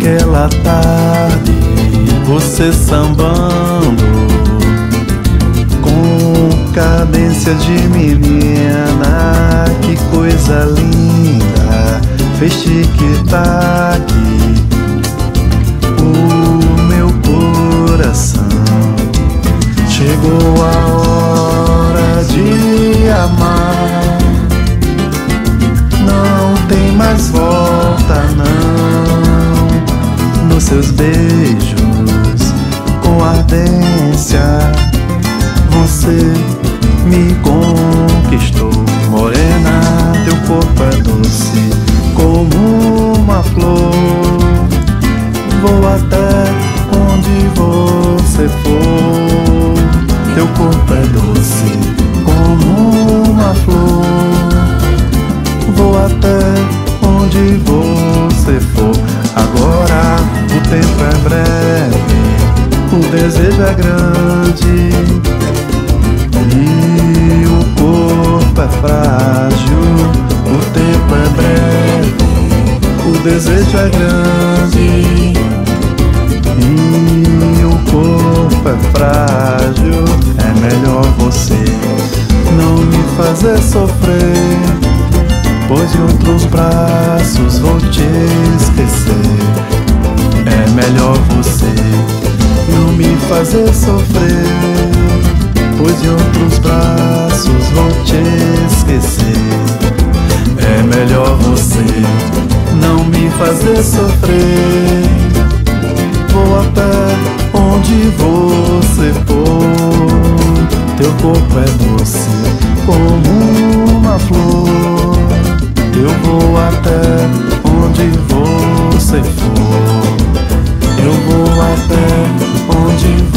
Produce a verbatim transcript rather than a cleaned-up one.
naquela tarde, você sambando com cadência de menina. Que coisa linda, fez tic-tac o meu coração. Chegou a hora de amar, não tem mais volta não. Nos seus beijos com ardência, você me conquistou. Morena, teu corpo é doce como uma flor. Vou até onde você for. Teu corpo é doce como uma flor. Vou até onde você for. Agora o tempo é breve, o desejo é grande e o corpo é frágil. O tempo é breve, o desejo é grande e o corpo é frágil. É melhor você não me fazer sofrer, pois em outros braços vou te esquecer. É melhor você não me fazer sofrer, pois em outros braços vou te esquecer. É melhor você não me fazer sofrer. Vou até onde você for. Teu corpo é doce como uma flor. Eu vou até onde você for. Eu vou até onde